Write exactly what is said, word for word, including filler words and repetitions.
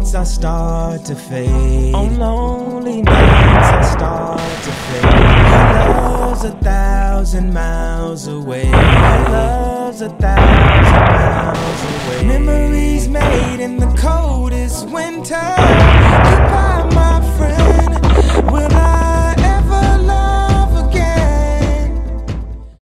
nights I start to fade. On lonely nights I start to fade. Your love's a thousand miles away. Your love's a thousand miles away. Memories made in the coldest winter.